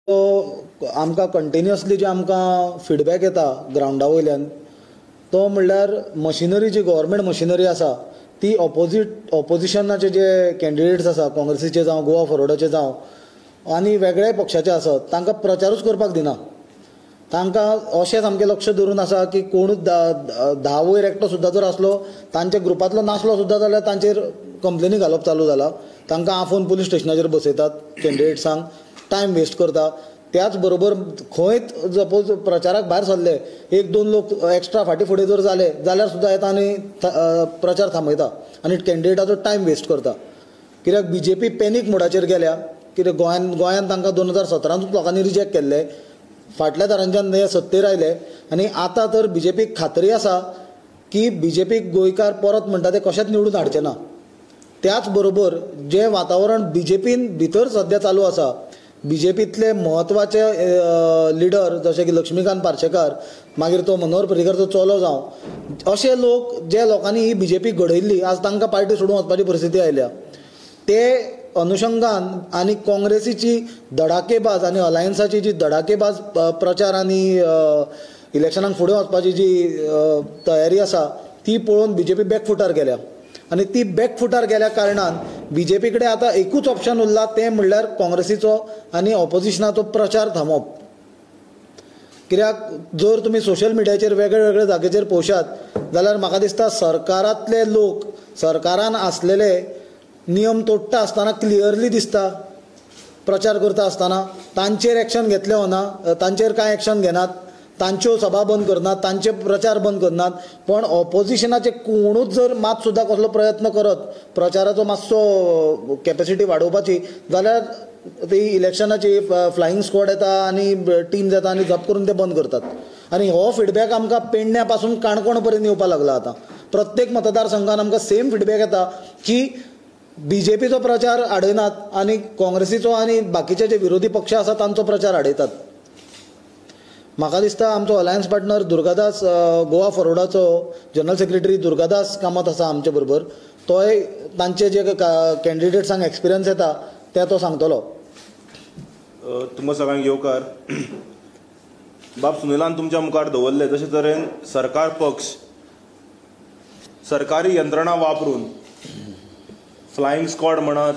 आमकां कंटिन्युअसली जे आमकां फिडबॅक येता ग्रावंडा वयल्यान तो म्हणल्यार मशिनरी जी गव्हर्मेंट मशिनरी आसा ती ऑपोजिशनाचे जे कॅन्डिडेट्स आसा काँग्रेसीचे जावं गोवा फॉरवर्डाचे जावं आनी वेगळ्या पक्षाचे आसत तांकां प्रचारूच करपाक दिना. तांकां अशें सामकें लक्ष धरून आसा की कोणूच धा वयर एकटो सुद्दां जर आसलो तांच्या ग्रुपांतलो नासलो सुद्दां जाल्यार तांचेर कंप्लेनी घालप चालू जाला. तांकां आफोवन पुलीस स्टेशनाचेर बसयतात, कॅन्डिडेट्सांक टायम वेस्ट करता. त्याच बरोबर खंयच सपोज प्रचाराक भायर सरले एक दोन लोक एक्स्ट्रा फाटीं फुडें जर जाले जाल्यार सुद्दां येता आनी प्रचार थांबयता आनी कॅन्डिडेटाचो टायम वेस्ट करता. कित्याक BJP पॅनीक मोडाचेर गेल्या. कित्याक गोंयांत तांकां 2017 लोकांनी रिजेक्ट केल्ले, फाटल्या दारांच्यान हे सत्तेर आयले आनी आतां तर BJPक खात्री आसा की BJPक गोंयकार परत म्हणटा ते कशेंच निवडून हाडचे ना. त्याच बरोबर जे वातावरण BJPन भितर सध्या चालू आसा, BJPतले म्हत्वाचे लिडर जशे की लक्ष्मीकांत पार्सेकार, मागीर तो मनोहर पर्रीकरचो चलो जावं, अशे लोक जे लोकांनी ही BJP घडयल्ली आज तांकां पार्टी सोडून वचपाची परिस्थिती आयल्या, ते अनुशंगान आनी काँग्रेसीची धडाकेबाज आनी अलायन्साची जी धडाकेबाज प्रचार आनी इलेक्शनाक फुडें वचपाची जी तयारी आसा ती पळोवन BJP बॅकफुटार गेल्या. आनी ती बॅकफुटार गेल्या कारणान BJP कडेन आतां एकूच ऑप्शन उरला तें म्हणल्यार काँग्रेसीचो आनी ऑपोजिशनाचो प्रचार थांबोवप. कित्याक जर तुमी सोशल मिडियाचेर वेगळे वेगळे जाग्याचेर पळोवशात जाल्यार म्हाका दिसता सरकारांतले लोक सरकारान आसलेले नियम तोडटा आसतना क्लियरली दिसता प्रचार करता आसतना. तांचेर एक्शन घेतले वना, तांचेर कांय एक्शन घेनात, तांच्यो सभा बंद करनात, तांचे प्रचार बंद करनात. पण ऑपोजिशनाचे कोणूच जर मात सुद्दां कसलो प्रयत्न करत प्रचाराचो मातसो कॅपॅसिटी वाडोवपाची जाल्यार ती इलेक्शनाची फ्लायींग स्क्वॉड येता आनी टीम्स येता आनी झप करून ते बंद करतात. आनी हो फिडबॅक आमकां पेडण्या पासून काणकोण पर्यंत येवपाक लागला. आतां प्रत्येक मतदारसंघान आमकां सेम फिडबॅक येता की BJPचो प्रचार आडयनात आनी काँग्रेसीचो आनी बाकीचे जे विरोधी पक्ष आसा तांचो प्रचार आडयतात. म्हाका दिसता आमचो अलायन्स पार्टनर दुर्गादास गोवा फॉरवर्डाचो जनरल सेक्रेटरी दुर्गादास कामत आसा आमचे बरोबर, तोय तांचे जे कॅन्डिडेट्सांक एक्सपिरियन्स येता ते तो सांगतलो. तुमकां सगळ्यांक येवकार. बाब सुनिलान तुमच्या मुखार दवरले जशे तरेन सरकार पक्ष सरकारी यंत्रणा वापरून फ्लायींग स्क्वॉड म्हणत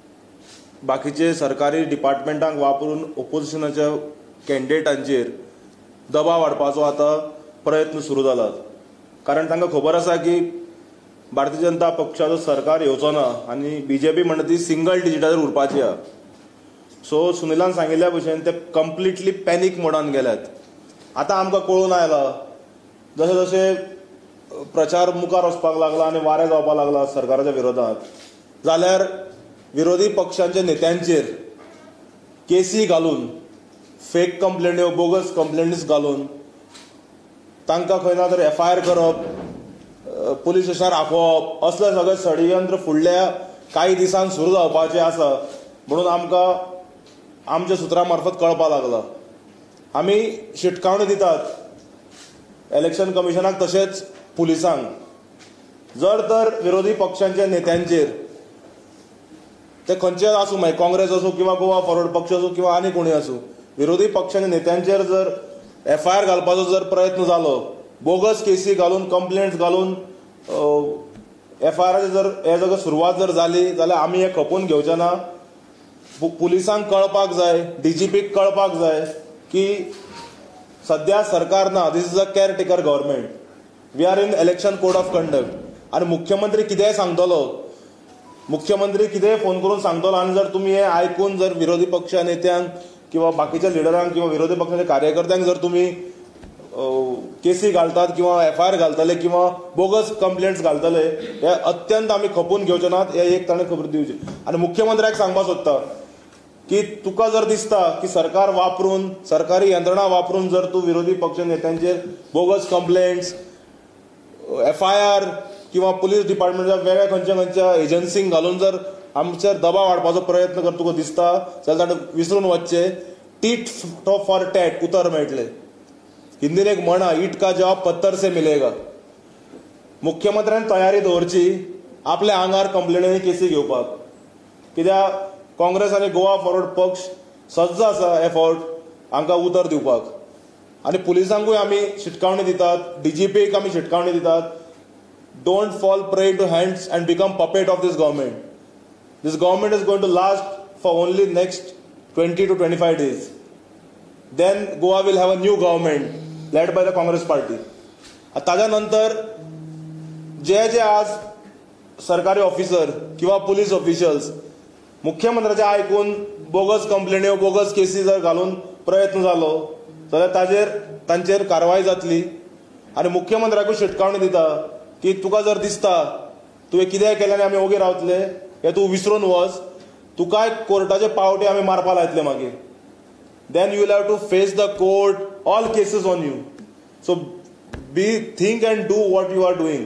बाकीचे सरकारी डिपार्टमेंटांक वापरून ऑपोजिशनाच्या कॅन्डिडेटांचेर दबाव हाडपाचो आतां प्रयत्न सुरू जालात. कारण तांकां खबर आसा की भारतीय जनता पक्षाचो सरकार येवचो ना आनी BJP म्हणटा ती सिंगल डिजिटाचेर उरपाची आहा. सो सुनिलान सांगिल्ल्या भशेन ते कंप्लिटली पॅनीक मोडान गेल्यात. आतां आमकां कळून आयला जशे जशे प्रचार मुखार वचपाक लागला आनी वारें जावपाक लागला सरकाराच्या विरोधात जाल्यार विरोधी पक्षांच्या नेत्यांचेर केसी घालून फेक कंप्लेंट्यो बोगस कंप्लेंट्स घालून तांकां खंय ना तर FIR करप, पुलीस स्टेशनार आपोवप, असलें सगळें षडयंत्र फुडल्या कांय दिसांक सुरू जावपाचें आसा म्हणून आमकां आमच्या सुत्रां मार्फत कळपाक लागला. आमी शिटकावणी दितात इलेक्शन कमिशनाक तशेंच पुलिसांक. जर तर विरोधी पक्षांच्या नेत्यांचेर ते खंयचे आसूं मागीर काँग्रेस आसूं किंवा गोवा फॉरवर्ड पक्ष आसूं किंवा आनी कोणूय आसूं, विरोधी पक्षांच्या नेत्यांचेर जर FIR घालपाचो जर प्रयत्न जालो, बोगस केसी घालून कंप्लेंट्स घालून FIRची जर हे सगळं सुरवात जर जाली जाल्यार आमी हे खपोवन घेवचे ना. पुलिसांक कळपाक जाय, DGPक कळपाक जाय की सद्या सरकार ना, this is a care taker government, we are in election code of conduct. आनी मुख्यमंत्री कितेंय सांगतलो, मुख्यमंत्री कितेंय फोन करून सांगतलो आनी जर तुमी हे आयकून जर विरोधी पक्ष नेत्यांक किंवा बाकीच्या लिडरांक किंवा विरोधी पक्षाच्या कार्यकर्त्यांक जर तुम्ही केसी घालतात किंवा FIR घालतले किंवा बोगस कंप्लेंट्स घालतले, हे अत्यंत आमी खपून घेवचे नात. हे एक ताणें खबर दिवची. आनी मुख्यमंत्र्याक सांगपाक सोदता की तुका जर दिसता की सरकार वापरून सरकारी यंत्रणा वापरून जर तूं विरोधी पक्ष नेत्यांचेर बोगस कंप्लेंट्स FIR किंवा पुलीस डिपार्टमेंटाच्या वेगळ्या खंयच्या खंयच्या एजन्सींक घालून जर आमचेर दबाव हाडपाचो प्रयत्न कर तुका दिसता जाल्यार ताणें विसरून वचचे. टीट फॉर टॅट उतर मेळटले. हिंदीन एक म्हण आहा, ईट का जवाब पत्थर से मिलेगा. मुख्यमंत्र्यान तयारी दवरची आपल्या आंगार कंप्लेनी केसी घेवपाक. कित्याक काँग्रेस आनी गोवा फॉरवर्ड पक्ष सज्ज आसा एफर्ट हांकां उतर दिवपाक. आनी पुलिसांकूय आमी शिटकावणी दितात, DGPक आमी शिटकावणी दितात. Don't fall prey to hands and become puppet of this government. This government is going to last for only next 20 to 25 days. Then Goa will have a new government led by the Congress party. ताज्या नंतर जे आज सरकारी officer किंवा police officials मुख्यमंत्र्याचे आयकून bogus कंप्लेन्यो bogus केसी जर घालून प्रयत्न जालो जाल्यार तांचेर कारवाय जातली. आनी मुख्यमंत्र्याकूय शिटकावणी दिता की तुका जर दिसता तुवें कितें केलें आनी आमी ओगे रावतले हे तूं विसरून वच, तुकाय कोर्टाचे पावटे आमी मारपा लायतले मागीर. Then you will have to face the court, all cases on you. So think and do what you are doing.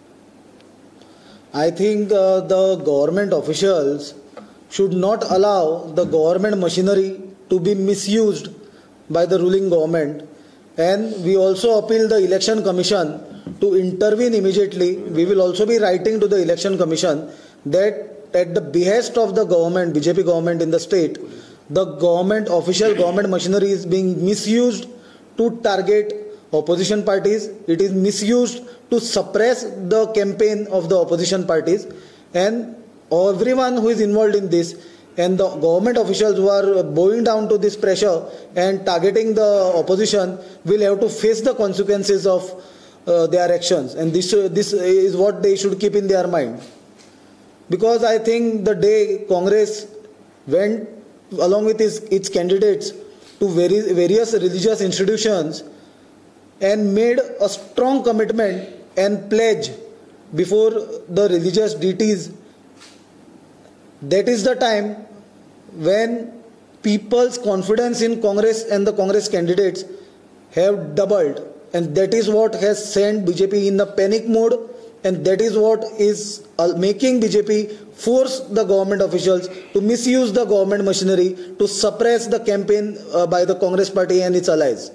I think the government officials should not allow the government machinery to be misused by the ruling government, and we also appeal the election commission to intervene immediately. We will also be writing to the election commission that at the behest of the government, BJP government in the state, the government official government machinery is being misused to target opposition parties. It is misused to suppress the campaign of the opposition parties, and everyone who is involved in this and the government officials who are bowing down to this pressure and targeting the opposition will have to face the consequences of their actions, and this is what they should keep in their mind. Because I think the day Congress went along with its candidates to various religious institutions and made a strong commitment and pledge before the religious deities, that is the time when people's confidence in Congress and the Congress candidates have doubled, and that is what has sent BJP in the panic mode, and that is what is making BJP force the government officials to misuse the government machinery to suppress the campaign by the Congress party and its allies.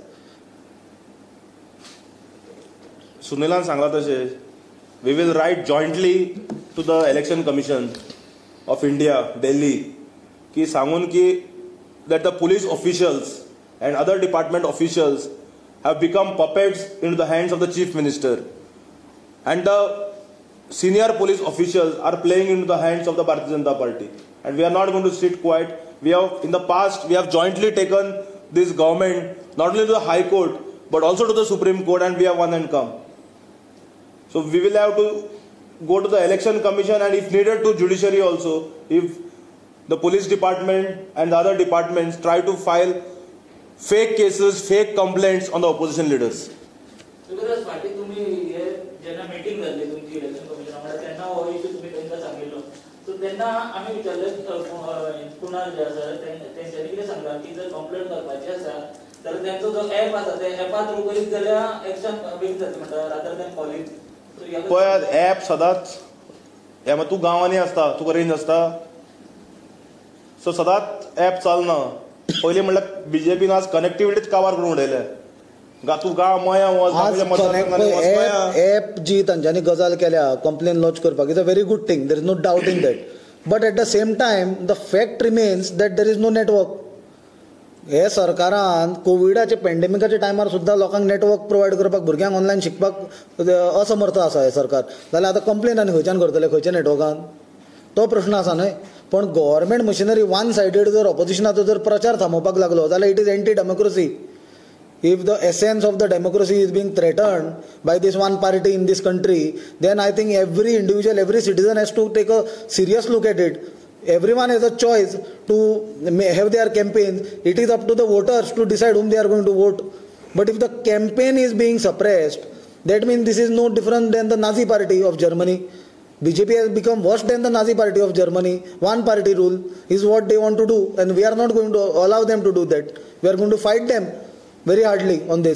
सुनीलान सांगला तशें we will write jointly to the election commission of India Delhi की सांगून की that the police officials and other department officials have become puppets into the hands of the chief minister, and the senior police officials are playing into the hands of the Bharatiya Janata Party, and we are not going to sit quiet. We have in the past jointly taken this government not only to the High Court but also to the Supreme Court, and we have won and come. So we will have to go to the election commission and if needed to judiciary also, if the police department and the other departments try to file fake cases, fake complaints on the opposition leaders. Because party तुम्ही हे जेना meeting झाली तुमची election कमिशनामध्ये त्यांना हो issue तुम्ही त्यांना सांगितलं. So त्यांना आम्ही विचारले कुणाल जे आसा त्यांच्यानी कितें सांगला की जर कंप्लेंट करपाची आसा तर त्यांचो जो ऍप आसा ते ऍपा थ्रू करीत जाल्यार एक्शन बेग जाता म्हणटा रादर दॅन कॉलिंग. पळय ऍप सदांच हे तूं गांवांनी आसता तुका रेंज आसता सो सदांच ऍप चलना. पयलीं म्हणल्यार बीजेपीन आज कनेक्टिविटीच काबार करून उडयल्या. तूं गांव मया वच ऍप जी तांच्यांनी गजाल केल्या कंप्लेन लॉन्च करपाक is a very good thing, there is no doubt in that, but at the same time the fact remains that there is no network. हे सरकारान कोविडाचे पॅन्डेमिकाच्या टायमार सुद्दां लोकांक नेटवर्क प्रोवायड करपाक भुरग्यांक ऑनलायन शिकपाक असमर्थ आसा हे सरकार. जाल्यार आतां कंप्लेन आनी खंयच्यान करतले, खंयच्या नेटवर्कान? तो प्रश्न आसा न्हय. पण गव्हर्मेंट मशिनरी वन सायडेड जर ऑपोजिशनाचो जर प्रचार थांबोवपाक लागलो जाल्यार it is anti democracy. If the essence of the democracy is being threatened by this one party in this country, then I think every individual, every citizen has to take a serious look at it. Everyone has a choice to have their campaigns. It is up to the voters to decide whom they are going to vote. But if the campaign is being suppressed, that means this is no different than the Nazi party of Germany. BJP has become worse than the Nazi party of Germany. One party rule is what they want to do, and we are not going to allow them to do that. We are going to fight them very hardly on this.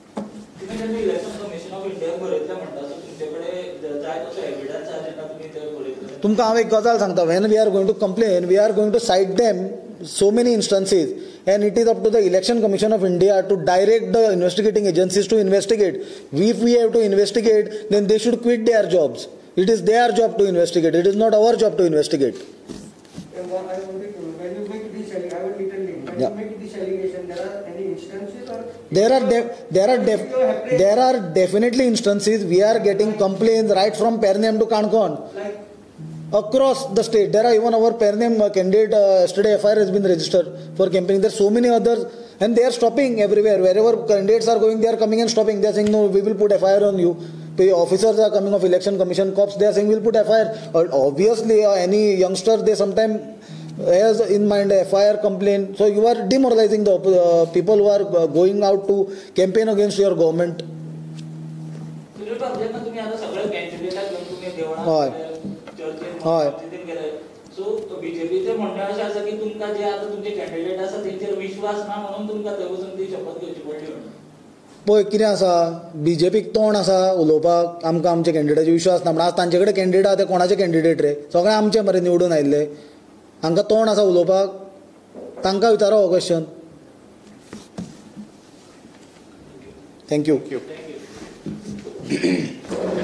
तुमकां हांव एक गजाल सांगता. when we are going to complain, we are going to cite them so many instances, and it is up to the Election Commission of India to direct the investigating agencies to investigate. If we have to investigate, then they should quit their jobs. It is their job to investigate. It is not our job to investigate. instances or there are definitely instances we are getting complaints right from Pernem to Kankon. like Across the state, there are even our Pernem candidate yesterday FIR has been registered for campaigning. There are so many others, and they are stopping everywhere. Wherever candidates are going, they are coming and stopping. They are saying, no, we will put FIR on you. The officers are coming of election commission, cops, they are saying, we will put FIR. Obviously, any youngster, they sometimes has in mind a FIR complaint. So you are demoralizing the people who are going out to campaign against your government. Sunil बाब, जेन्ना तुम्ही आता सगळे कॅन्डिडेटाक घेऊन तुम्ही देवळात हय. चर्चेत हय. मस्जिदीत गेले. सो बीजेपीचे म्हणणे अशें आसा की तुमकां जे आता तुमचे कॅन्डिडेट आसा तेंचेर विश्वास ना म्हणून तुमकां थंय वचून ती शपथ घेवची पडली म्हणून. पळय कितें आसा, बीजेपीक तोंड आसा उलोवपाक, आमकां आमच्या कॅन्डिडेटाचेर विश्वास ना. पण आज तांचे कडेन कॅन्डिडेट आहा ते कोणाचे कॅन्डिडेट रे? सगळे आमचे मरे निवडून आयिल्ले. हांकां तोंड आसा उलोवपाक? तांकां विचारा हो क्वेश्चन. थँक्यू. Thank you.